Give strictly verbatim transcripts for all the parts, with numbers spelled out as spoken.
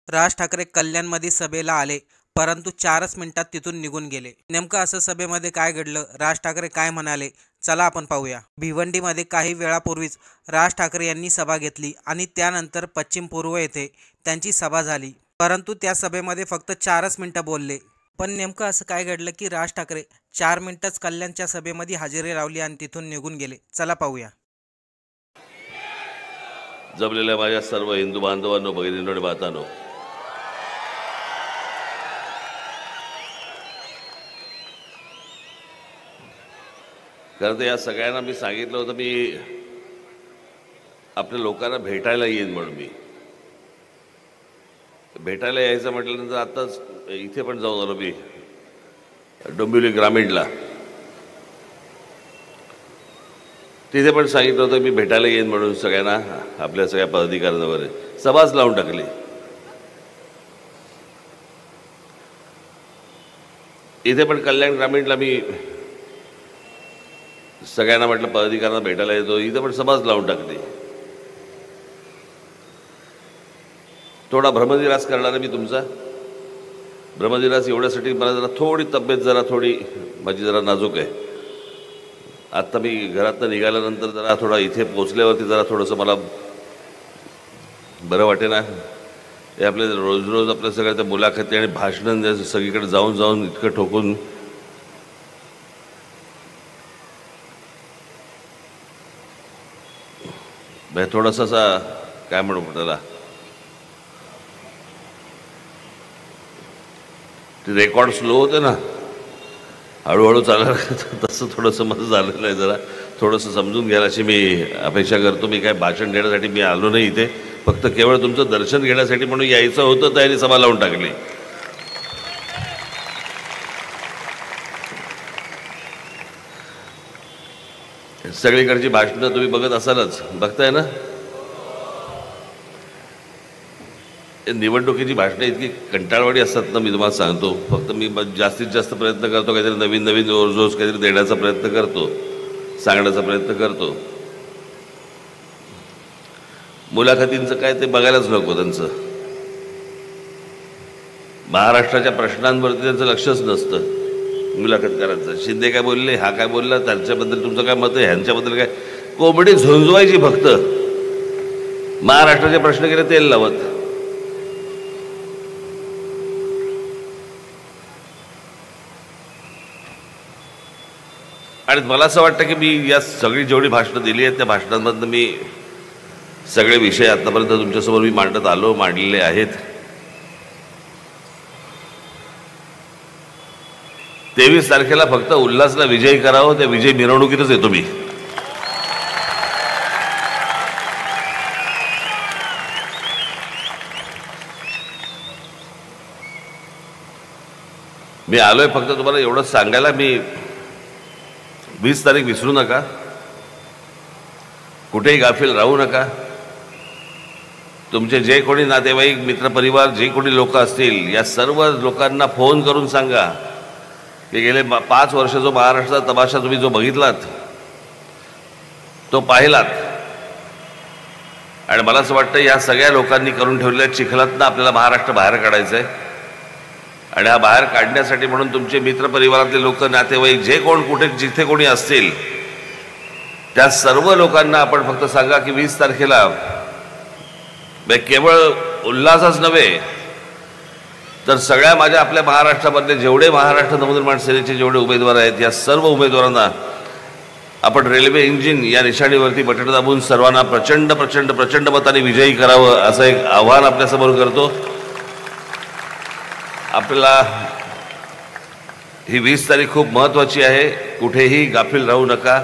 राज ठाकरे कल्याणमध्ये सभेला आले, परंतु चारच मिनिटात तिथून निघून गेले. नेमकं असं सभेमध्ये काय घडलं, राज ठाकरे काय म्हणाले, चला आपण पाहूया. भिवंडीमध्ये काही वेळापूर्वीच राज ठाकरे यांनी सभा घेतली आणि त्यानंतर पश्चिम पूर्व येथे त्यांची सभा झाली. परंतु त्या सभेमध्ये फक्त चारच मिनिटं बोलले. पण नेमकं असं काय घडलं की राज ठाकरे चार मिनिटच कल्याणच्या सभेमध्ये हजेरी लावली आणि तिथून निघून गेले. चला पाहूया. जमलेल्या माझ्या सर्व हिंदू बांधवांनो, भगिनींनो आणि मातांनो, खरं तर या सगळ्यांना मी सांगितलं होतं मी आपल्या लोकांना भेटायला येईन म्हणून. मी भेटायला यायचं म्हटल्यानंतर आताच इथे पण जाऊन आलो मी डोंबिवली ग्रामीणला. तिथे पण सांगितलं होतं मी भेटायला येईन म्हणून सगळ्यांना, आपल्या सगळ्या पदाधिकाऱ्यांना वगैरे. सभाच लावून टाकली. इथे पण कल्याण ग्रामीणला मी सगळ्यांना म्हटलं पदाधिकाऱ्यांना भेटायला येतो, इथे पण सभाच लावून टाकली. थोडा भ्रमनिरास करणार मी तुमचा. भ्रमनिरास एवढ्यासाठी मला जरा थोडी तब्येत जरा थोडी माझी जरा नाजूक आहे. आत्ता मी घरातनं निघाल्यानंतर जरा थोडा इथे पोचल्यावरती जरा थोडंसं मला बरं वाटे ना. हे आपले रोज रोज आपल्या सगळ्या त्या मुलाखती आणि भाषणं सगळीकडे जाऊन जाऊन इतकं ठोकून थोडासा असा काय म्हणू त्याला ते रेकॉर्ड स्लो होते ना, हळूहळू चालायला, तसं थोडंसं माझं झालेलं आहे. जरा थोडंसं समजून घ्यायला अशी मी अपेक्षा करतो. मी काय भाषण देण्यासाठी मी आलो नाही इथे, फक्त केवळ तुमचं दर्शन घेण्यासाठी म्हणून यायचं होतं. त्याने सभा लावून टाकली. सगळीकडची भाषणं तुम्ही बघत असालच, बघताय ना. निवडणुकीची भाषणं इतकी कंटाळवाडी असतात ना, मी तुम्हाला सांगतो. फक्त मी जास्तीत जास्त प्रयत्न करतो, काहीतरी नवीन नवीन रोज रोज काहीतरी देण्याचा प्रयत्न करतो, सांगण्याचा प्रयत्न करतो. मुलाखतींचं काय ते बघायलाच नको. त्यांचं महाराष्ट्राच्या प्रश्नांवरती त्यांचं लक्षच नसतं मुलाखतकारांचं. शिंदे काय बोलले, हा काय बोलला, त्यांच्याबद्दल तुमचं काय मत आहे, ह्यांच्याबद्दल काय, कोंबडी झुंजवायची फक्त. महाराष्ट्राचे प्रश्न केले तेल लावत. आणि मला असं वाटतं की मी या सगळी जेवढी भाषणं दिली आहेत त्या भाषणांमधनं मी सगळे विषय आतापर्यंत तुमच्यासमोर मी मांडत आलो, मांडलेले आहेत. तेवीस तारखेला फक्त उल्हासला विजयी करावं, त्या विजय मिरवणुकीतच येतो मी. मी आलोय फक्त तुम्हाला एवढं सांगायला. मी वीस तारीख विसरू नका, कुठेही गाफील राहू नका. तुमचे जे कोणी नातेवाईक, मित्रपरिवार, जे कोणी लोक असतील, या सर्व लोकांना फोन करून सांगा की गेले पाच वर्ष जो महाराष्ट्राचा तमाशा तुम्ही जो बघितलात, तो पाहिलात. आणि मला असं वाटतं या सगळ्या लोकांनी करून ठेवलेल्या चिखलातनं आपल्याला महाराष्ट्र बाहेर काढायचं आहे. आणि हा बाहेर काढण्यासाठी म्हणून तुमचे मित्रपरिवारातले लोक, नातेवाईक, जे कोण कुठे जिथे कोणी असतील, त्या सर्व लोकांना आपण फक्त सांगा की वीस तारखेला केवळ उल्हासच नव्हे तर सगळ्या माझ्या आपल्या महाराष्ट्रामधले जेवढे महाराष्ट्र नवनिर्माण सेनेचे जेवढे उमेदवार आहेत, या सर्व उमेदवारांना आपण रेल्वे इंजिन या निशाणीवरती बटन दाबून सर्वांना प्रचंड प्रचंड प्रचंड मताने विजयी करावं असं एक आव्हान आपल्यासमोर करतो. आपल्याला ही वीस तारीख खूप महत्त्वाची आहे. कुठेही गाफील राहू नका.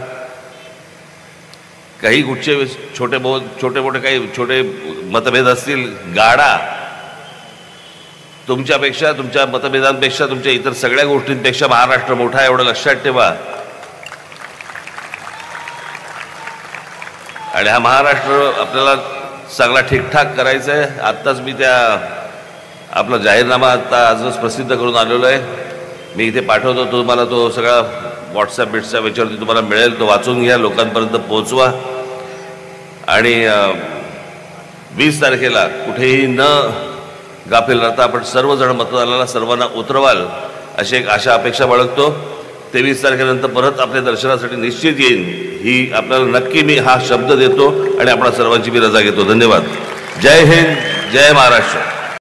काही कुठचे छोटे बहुत छोटे मोठे काही छोटे मतभेद असतील, गाडा. तुमच्यापेक्षा, तुमच्या मतभेदांपेक्षा, तुमच्या इतर सगळ्या गोष्टींपेक्षा महाराष्ट्र मोठा आहे, एवढं लक्षात ठेवा. आणि हा महाराष्ट्र आपल्याला चांगला ठीकठाक करायचा आहे. आत्ताच मी त्या आपला जाहीरनामा आता आजच प्रसिद्ध करून आलेलो आहे. मी इथे पाठवतो तुम्हाला, तो सगळा व्हॉट्सॲप बिट्सॲप याच्यावरती तुम्हाला मिळेल. तो वाचून घ्या, लोकांपर्यंत पोहोचवा. आणि वीस तारखेला कुठेही न गाफील राहता आपण सर्वजण मतदानाला सर्वांना उतरवाल अशी एक आशा अपेक्षा बाळगतो. तेवीस तारखेनंतर परत आपल्या दर्शनासाठी निश्चित येईन ही आपल्याला नक्की मी हा शब्द देतो आणि आपणा सर्वांची मी रजा घेतो. धन्यवाद. जय हिंद, जय महाराष्ट्र.